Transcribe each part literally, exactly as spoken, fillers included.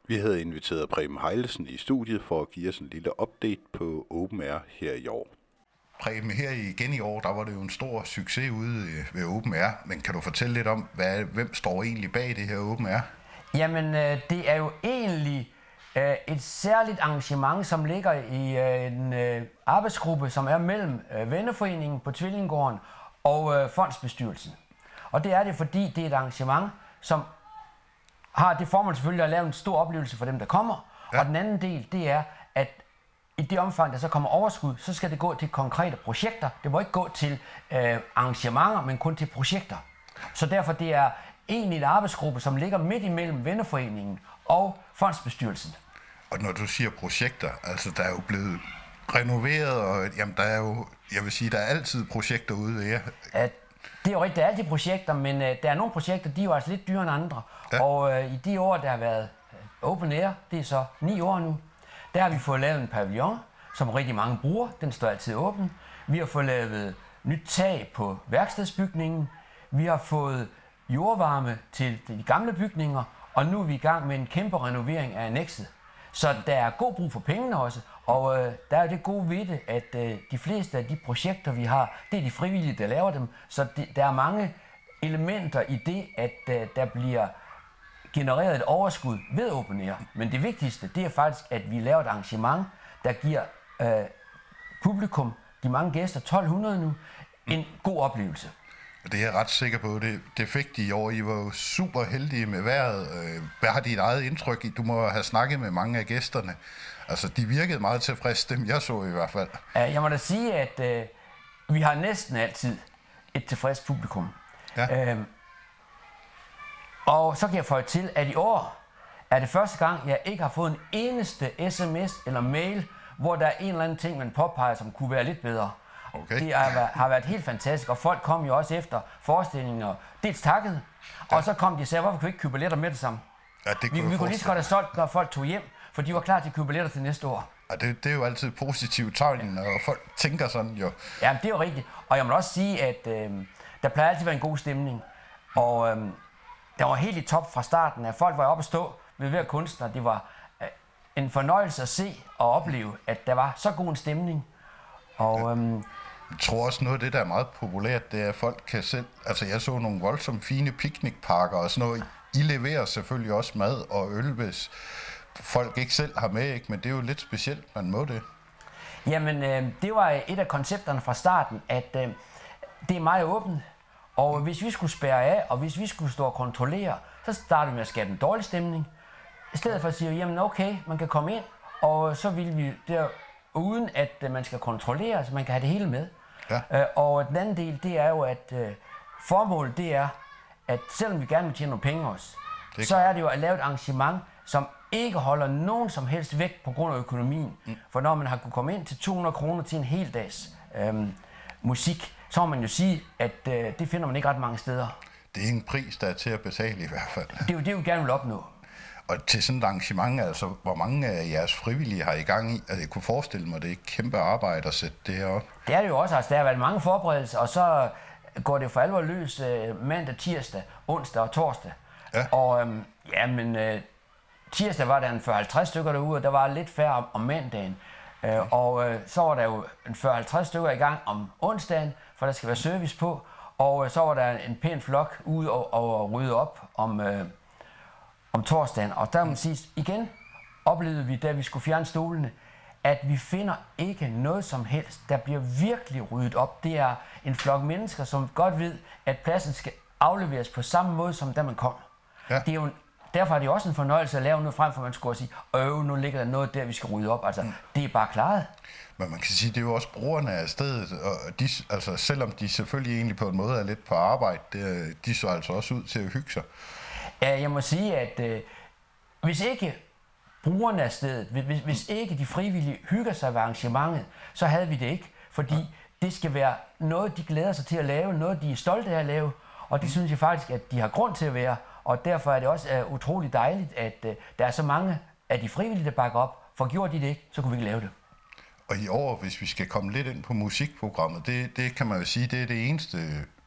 Vi havde inviteret Preben Heilesen i studiet for at give os en lille update på Open Air her i år. Preben, her igen i år, der var det jo en stor succes ude ved Open Air, men kan du fortælle lidt om, hvad, hvem står egentlig bag det her Open Air? Jamen, øh, det er jo egentlig øh, et særligt arrangement, som ligger i øh, en øh, arbejdsgruppe, som er mellem øh, Venneforeningen på Tvillingegården og øh, fondsbestyrelsen. Og det er det, fordi det er et arrangement, som har det formål selvfølgelig at lave en stor oplevelse for dem, der kommer. Ja. Og den anden del, det er, at i det omfang, der så kommer overskud, så skal det gå til konkrete projekter. Det må ikke gå til øh, arrangementer, men kun til projekter. Så derfor det er egentlig en arbejdsgruppe, som ligger midt imellem Venneforeningen og fondsbestyrelsen. Og når du siger projekter, altså der er jo blevet renoveret, og jamen, der er jo, jeg vil sige, der er altid projekter ude ved jer. At det er jo rigtigt, der er altid projekter, men øh, der er nogle projekter, de er jo altså lidt dyrere end andre. Ja. Og øh, i de år, der har været Open Air, det er så ni år nu, der har vi fået lavet en pavillon, som rigtig mange bruger. Den står altid åben. Vi har fået lavet nyt tag på værkstedsbygningen. Vi har fået jordvarme til de gamle bygninger, og nu er vi i gang med en kæmpe renovering af annekset. Så der er god brug for pengene også, og øh, der er det gode ved det, at øh, de fleste af de projekter, vi har, det er de frivillige, der laver dem. Så det, der er mange elementer i det, at øh, der bliver genereret et overskud ved Open Air. Men det vigtigste, det er faktisk, at vi laver et arrangement, der giver øh, publikum, de mange gæster, tolv hundrede nu, en god oplevelse. Det er jeg ret sikker på. Det, det fik de i år. I var jo super heldige med vejret. Hvad har dit eget indtryk i? Du må have snakket med mange af gæsterne. Altså, de virkede meget tilfredse, dem jeg så i hvert fald. Jeg må da sige, at øh, vi har næsten altid et tilfreds publikum. Ja. Øhm, og så kan jeg få til, at i år er det første gang, jeg ikke har fået en eneste sms eller mail, hvor der er en eller anden ting, man påpeger, som kunne være lidt bedre. Okay. Det har, har været helt fantastisk, og folk kom jo også efter forestillingen og dels takket, ja. Og så kom de og sagde, hvorfor kan vi ikke købe billetter med det samme? Ja, det kunne vi, vi kunne lige så godt have solgt, når folk tog hjem, for de var klar til at købe billetter til næste år. Ja, det, det er jo altid positivt tegn, når folk tænker sådan jo. Ja, det er jo rigtigt, og jeg må også sige, at øh, der plejer altid at være en god stemning, og øh, der var helt i top fra starten, at folk var oppe at stå ved hver kunstner. Det var øh, en fornøjelse at se og opleve, at der var så god en stemning. Og, ja. øhm, jeg tror også noget af det, der er meget populært, det er, at folk kan selv... Altså, jeg så nogle voldsomt fine piknikparker og sådan noget. I leverer selvfølgelig også mad og øl, hvis folk ikke selv har med, ikke? Men det er jo lidt specielt, man må det. Jamen, øh, det var et af koncepterne fra starten, at øh, det er meget åbent. Og mm. hvis vi skulle spærre af, og hvis vi skulle stå og kontrollere, så startede vi med at skabe en dårlig stemning. I stedet for at sige, jamen okay, man kan komme ind, og så vil vi der... uden at man skal kontrollere, så man kan have det hele med. Ja. Øh, og den anden del, det er jo, at øh, formålet det er, at selvom vi gerne vil tjene nogle penge også, så er det jo at lave et arrangement, som ikke holder nogen som helst væk på grund af økonomien. Mm. For når man har kunnet komme ind til to hundrede kroner til en hel dags øh, musik, så må man jo sige, at øh, det finder man ikke ret mange steder. Det er en pris, der er til at betale i hvert fald. Det er jo det, vi gerne vil opnå. Og til sådan et arrangement, altså, hvor mange af jeres frivillige har i gang i? Altså, jeg kunne forestille mig, at det er et kæmpe arbejde at sætte det her op. Det er det jo også. Altså, der har været mange forberedelser, og så går det for alvor løs øh, mandag, tirsdag, onsdag og torsdag. Ja. Og øhm, ja, men øh, tirsdag var der en fyrre halvtreds stykker derude, og der var lidt færre om, om mandagen. Øh, okay. Og øh, så var der jo en fyrre halvtreds stykker i gang om onsdagen, for der skal være service på. Og øh, så var der en pæn flok ude og, og rydde op om... Øh, om torsdagen, og der må man sige, igen oplevede vi, da vi skulle fjerne stolene, at vi finder ikke noget som helst. Der bliver virkelig ryddet op. Det er en flok mennesker, som godt ved, at pladsen skal afleveres på samme måde, som da man kom. Ja. Det er jo, derfor er det også en fornøjelse at lave noget frem, for man skulle sige, øv, nu ligger der noget der, vi skal rydde op. Altså, mm. det er bare klaret. Men man kan sige, det er jo også brugerne af stedet, og de, altså, selvom de selvfølgelig egentlig på en måde er lidt på arbejde, det, de så altså også ud til at hygge sig. Ja, jeg må sige, at øh, hvis ikke brugerne af stedet, hvis, hvis ikke de frivillige hygger sig ved arrangementet, så havde vi det ikke. Fordi ja. Det skal være noget, de glæder sig til at lave, noget, de er stolte af at lave. Og det mm. synes jeg faktisk, at de har grund til at være. Og derfor er det også uh, utroligt dejligt, at uh, der er så mange af de frivillige, der bakker op. For gjorde de det ikke, så kunne vi ikke lave det. Og i år, hvis vi skal komme lidt ind på musikprogrammet, det, det kan man jo sige, det er det eneste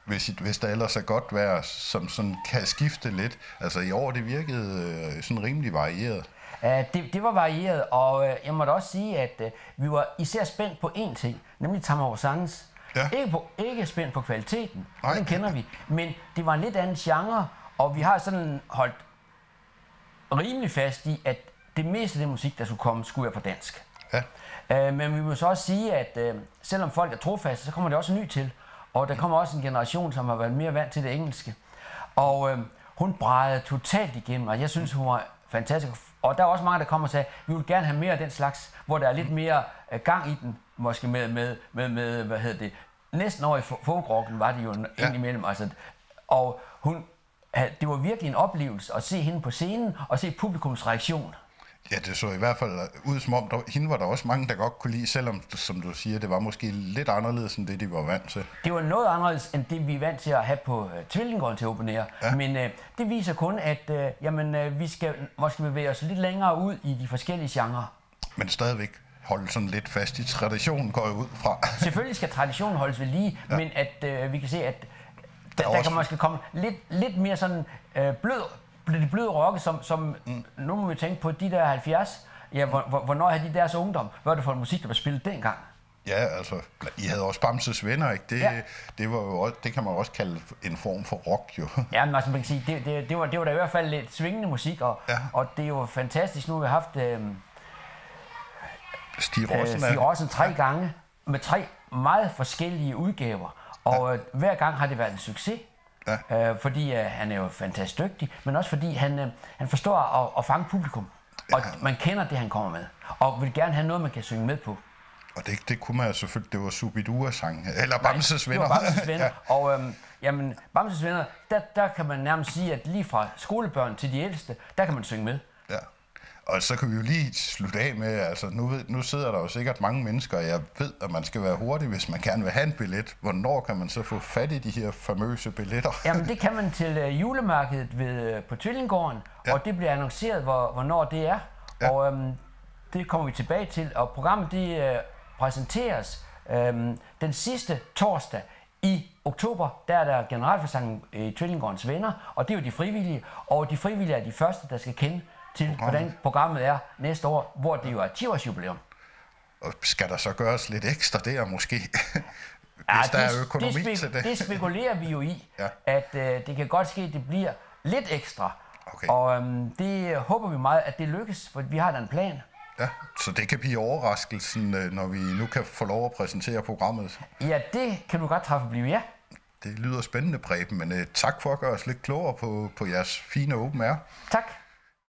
hvis, hvis der ellers er godt vejr, som sådan kan skifte lidt. Altså i år, det virkede øh, sådan rimelig varieret. Uh, det, det var varieret, og uh, jeg må da også sige, at uh, vi var især spændt på én ting, nemlig Tamara Sands. Ja. Ikke, på, ikke spændt på kvaliteten, Nej. den kender vi, men det var en lidt anden genre, og vi har sådan holdt rimelig fast i, at det meste af det musik, der skulle komme, skulle være på dansk. Ja. Uh, men vi må så også sige, at uh, selvom folk er trofaste, så kommer det også ny til. Og der kommer også en generation, som har været mere vant til det engelske. Og uh, hun brændede totalt igennem, og jeg synes, hun var fantastisk. Og der er også mange, der kommer og siger, vi vil gerne have mere af den slags, hvor der er lidt mere uh, gang i den. Måske med, med, med, med hvad hedder det, næsten over i folkrocken var det jo ja. indimellem. Altså, og hun, det var virkelig en oplevelse at se hende på scenen og se publikums reaktion. Ja, det så i hvert fald ud som om, der, hende var der også mange, der godt kunne lide, selvom, som du siger, det var måske lidt anderledes end det, de var vant til. Det var noget anderledes end det, vi er vant til at have på uh, Tvillingården til Open Air. Ja. Men uh, det viser kun, at uh, jamen, uh, vi skal måske bevæge os lidt længere ud i de forskellige genrer. Men stadigvæk holde sådan lidt fast i traditionen, går jeg ud fra. Selvfølgelig skal traditionen holdes ved lige, ja. Men at uh, vi kan se, at der, der, der også... kan måske komme lidt, lidt mere sådan uh, blød, blød, blød rocke, som, som mm. nu må vi tænke på de der halvfjerds. Ja, hvornår havde de deres ungdom? Hvad var det for en musik, der var spillet dengang? Ja, altså, I havde også Bamses Venner, ikke? Det, ja. det, var jo også, det kan man også kalde en form for rock, jo. Ja, men altså, man kan sige, det, det, det, var, det var da i hvert fald lidt svingende musik, og, ja. og det er jo fantastisk. Nu har vi haft øh, Stig Rossen, øh, Stig Rossen tre ja. gange, med tre meget forskellige udgaver, og ja. øh, hver gang har det været en succes. Ja. Øh, fordi øh, han er jo fantastisk dygtig, men også fordi han, øh, han forstår at, at fange publikum, og ja. man kender det, han kommer med, og vil gerne have noget, man kan synge med på. Og det, det kunne man jo selvfølgelig, det var Subidua-sangen, eller Bamses Venner. Nej, det var Bamses Venner, ja. og øhm, jamen, Bamses Venner, der, der kan man nærmest sige, at lige fra skolebørn til de ældste, der kan man synge med. Ja, og så kan vi jo lige slutte af med, altså nu, ved, nu sidder der jo sikkert mange mennesker, og jeg ved, at man skal være hurtig, hvis man gerne vil have en billet. Hvornår kan man så få fat i de her famøse billetter? Jamen det kan man til uh, julemarkedet ved, uh, på Tvillingården, ja. og det bliver annonceret, hvor, hvornår det er, ja. og øhm, det kommer vi tilbage til, og programmet det uh, præsenteres øhm, den sidste torsdag i oktober. Der er der generalforsamling i Tvillingårdens Venner, og det er jo de frivillige, og de frivillige er de første, der skal kende til, programmet. hvordan programmet er næste år, hvor det jo er ti års jubilæum. Og skal der så gøres lidt ekstra der måske? Hvis ja, der det, er økonomi det spe- til det. Det spekulerer vi jo i, ja. at øh, det kan godt ske, at det bliver lidt ekstra. Okay. Og øhm, det håber vi meget, at det lykkes, for vi har da en plan. Ja, så det kan blive overraskelsen, når vi nu kan få lov at præsentere programmet. Ja, det kan du godt træffe blive, ja. Det lyder spændende, Preben, men uh, tak for at gøre os lidt klogere på, på jeres fine Open Air. Tak.